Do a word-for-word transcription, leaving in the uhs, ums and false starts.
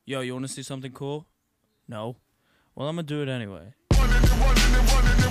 Yo, you want to see something cool? No? Well, I'm gonna do it anyway.